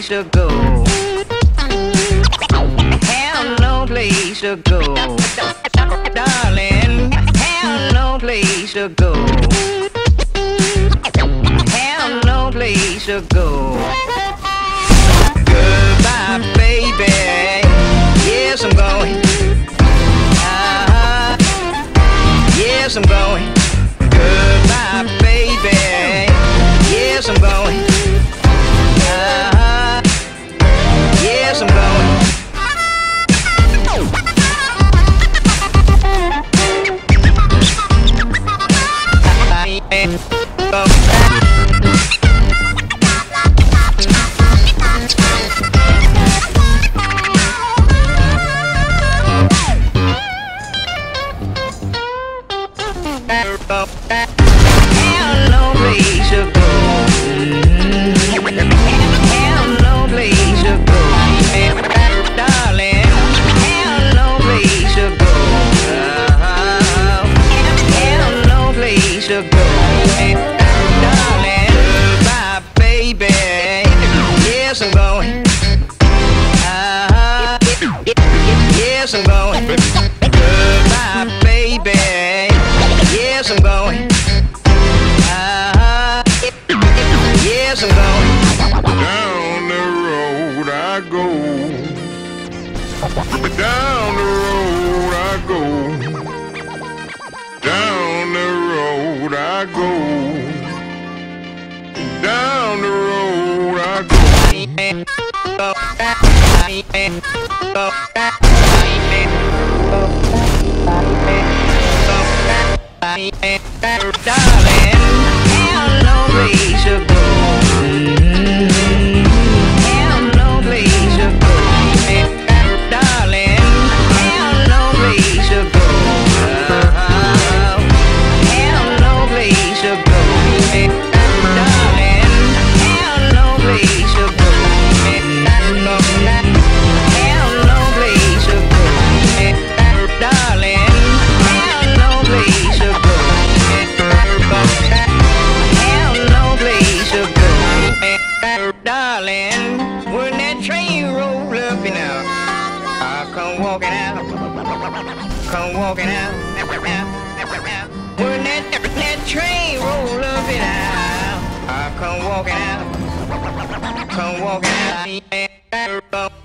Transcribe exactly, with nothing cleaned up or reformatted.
to go. Have no place to go. Darling, have no place to go. Have no place to go. Goodbye, baby. Yes, I'm going. Uh-huh. Yes, I'm going. Goodbye, baby. Yes, I'm going. Uh-huh. Yes, I'm going. Have no place to go. Have no place to go. Darling, have no place to go. Uh-huh. Have no place to go. Darling, goodbye, baby. Yes, I'm going. Uh-huh. Yes, I'm going. Goodbye, baby. Yes, I'm going. Uh-huh. Yes, I'm going. Down the road I go. Down the road I go. Down the road I go. Down the road I go. Darling, have no place to go. Have no place to go. Darling, have no place to go. Uh-huh. Have no place to go. Darling, have no place to go. Have no place to go. Darling, have no place to go. Have no place to go. Darling, when that train roll up and out, I come walking out, come walking out. When that, that train roll up and out, I come walking out, come walking out.